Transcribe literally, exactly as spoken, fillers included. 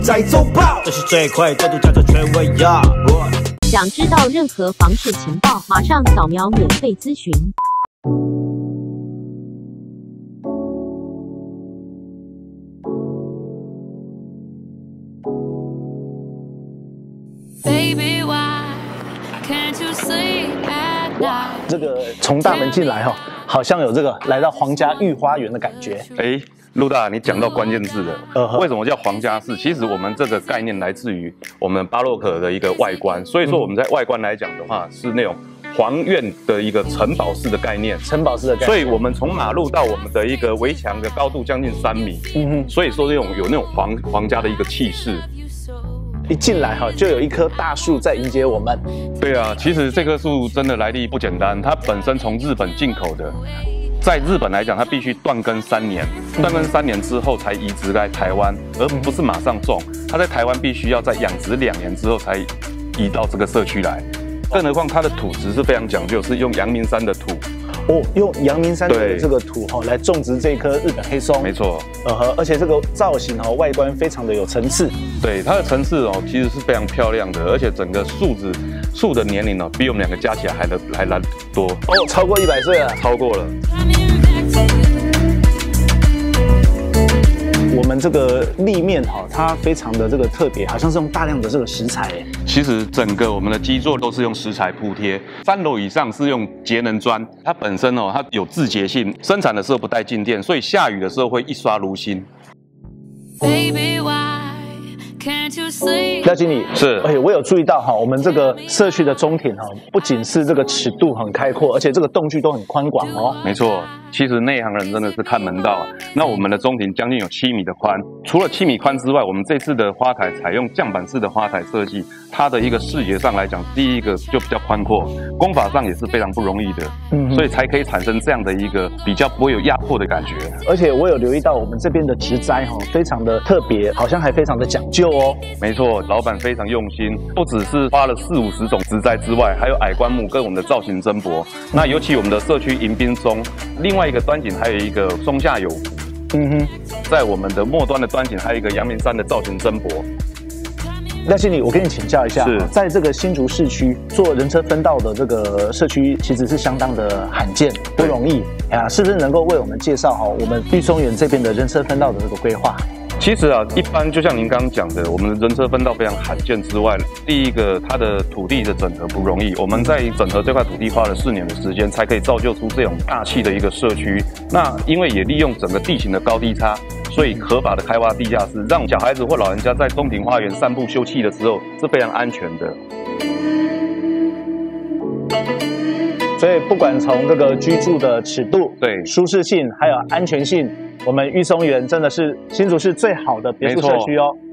宅周报，这是最快的度假的权威呀。 想知道任何房市情报，马上扫描免费咨询。 这个从大门进来哈、哦，好像有这个来到皇家御花园的感觉。 哎，陆大，你讲到关键字了。 呃， 为什么叫皇家式？其实我们这个概念来自于我们巴洛克的一个外观，所以说我们在外观来讲的话，是那种皇院的一个城堡式的概念。 城堡式的概念。 所以我们从马路到我们的一个围墙的高度将近三米。嗯哼。所以说这种有那种皇皇家的一个气势。 一进来哈，就有一棵大树在迎接我们。 对啊，其实这棵树真的来历不简单，它本身从日本进口的，在日本来讲，它必须断根三年，断根三年之后才移植来台湾，而不是马上种。它在台湾必须要在养殖两年之后才移到这个社区来，更何况它的土质是非常讲究，是用阳明山的土。 哦，用阳明山的这个土哈来种植这棵日本黑松， 没错， 呃呵，而且这个造型哈外观非常的有层次， 对它的层次哦其实是非常漂亮的，而且整个树子树的年龄哦比我们两个加起来还的还来多哦，超过一百岁了， 超过了。 我们这个立面哈，它非常的这个特别，好像是用大量的这个石材。 其实整个我们的基座都是用石材铺贴，三楼以上是用节能砖，它本身哦它有自洁性，生产的时候不带静电，所以下雨的时候会一刷如新。 廖经理是， 而且我有注意到哈，我们这个社区的中庭哈，不仅是这个尺度很开阔，而且这个洞距都很宽广哦。 没错，其实内行人真的是看门道啊。那我们的中庭将近有七米的宽，除了七米宽之外，我们这次的花台采用降板式的花台设计，它的一个视觉上来讲，第一个就比较宽阔，工法上也是非常不容易的，嗯，所以才可以产生这样的一个比较不会有压迫的感觉。 而且我有留意到我们这边的植栽哈，非常的特别，好像还非常的讲究哦。 没错，老板非常用心，不只是花了四五十种植栽之外，还有矮灌木跟我们的造型增柏。那尤其我们的社区迎宾松，另外一个端景还有一个松下有福。嗯哼，在我们的末端的端景还有一个阳明山的造型增柏。 廖经理，我跟你请教一下， 是在这个新竹市区做人车分道的这个社区，其实是相当的罕见，不容易啊，是不是能够为我们介绍哈我们玉松园这边的人车分道的这个规划？ 其实啊，一般就像您刚刚讲的，我们的人车分道非常罕见之外，第一个它的土地的整合不容易，我们在整合这块土地花了四年的时间，才可以造就出这种大气的一个社区。那因为也利用整个地形的高低差，所以合法的开挖地下室，让小孩子或老人家在中庭花园散步休憩的时候是非常安全的。 所以不管从这个居住的尺度、 对舒适性，还有安全性，我们玉松园真的是新竹市最好的别墅社区哦。